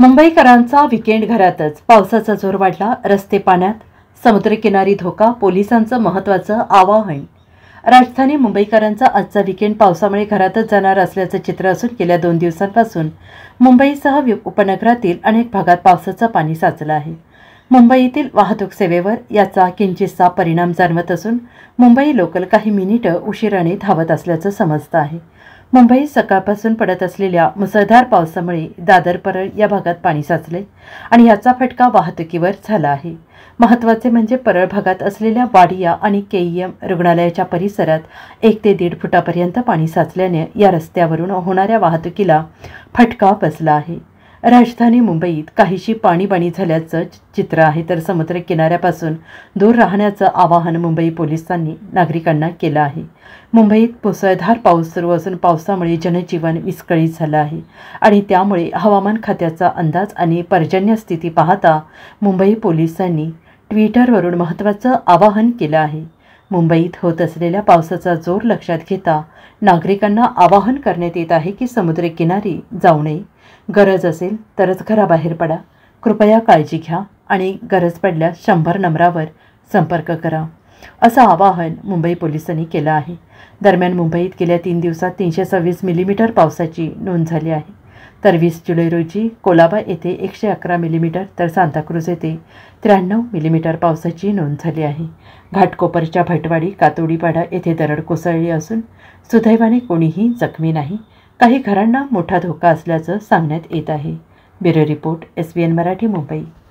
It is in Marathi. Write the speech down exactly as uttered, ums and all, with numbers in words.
मुंबईकरांचा विकेंड घरातच, पावसाचा जोर वाढला, रस्ते पाण्यात, समुद्रकिनारी धोका, पोलिसांचं महत्त्वाचं आवाहन. राजधानी मुंबईकरांचा आजचा विकेंड पावसामुळे घरातच जाणार असल्याचं चित्र असून गेल्या दोन दिवसांपासून मुंबईसह उपनगरातील अनेक भागात पावसाचं पाणी साचलं आहे. मुंबईतील वाहतूक सेवेवर याचा किंचितसा परिणाम जाणवत असून मुंबई लोकल काही मिनिटं उशिराने धावत असल्याचं समजतं आहे. मुंबईत सकाळपासून पडत असलेल्या मुसळधार पावसामुळे दादर परळ या भागात पाणी साचले आणि याचा फटका वाहतुकीवर झाला आहे. महत्त्वाचे म्हणजे परळ भागात असलेल्या वाडिया आणि के ई एम रुग्णालयाच्या परिसरात एक ते दीड फुटापर्यंत पाणी साचल्याने या रस्त्यावरून होणाऱ्या वाहतुकीला फटका बसला आहे. राजधानी मुंबईत काहीशी पाणीबाणी झाल्याचं चित्र आहे, तर समुद्र किनाऱ्यापासून दूर राहण्याचं आवाहन मुंबई पोलिसांनी नागरिकांना केलं आहे. मुंबईत मुसळधार पाऊस सुरू असून पावसामुळे जनजीवन विस्कळीत झालं आहे आणि त्यामुळे हवामान खात्याचा अंदाज आणि पर्जन्य स्थिती पाहता मुंबई पोलिसांनी ट्विटरवरून महत्त्वाचं आवाहन केलं आहे. मुंबईत होत असलेल्या पावसाचा जोर लक्षात घेता नागरिकांना आवाहन करण्यात येत आहे की समुद्रकिनारी जाऊ नये, गरज असेल तरच घराबाहेर पडा, कृपया काळजी घ्या आणि गरज पडल्यास शंभर नंबरावर संपर्क करा, असं आवाहन मुंबई पोलिसांनी केलं आहे. दरम्यान मुंबईत गेल्या तीन दिवसात तीनशे सव्वीस मिलीमीटर पावसाची नोंद झाली आहे, तर वीस जुलै रोजी कोलाबा येथे एकशे अकरा मिलीमीटर तर सांताक्रूज येथे त्र्याण्णव मिलीमीटर पावसाची नोंद झाली आहे. घाटकोपरच्या भटवाडी कातोडीपाडा येथे दरड कोसळली असून सुदैवाने कोणीही जखमी नाही. काही घरांना मोठा धोका असल्याचं सांगण्यात येत आहे. Bureau report, S B N Marathi, Mumbai.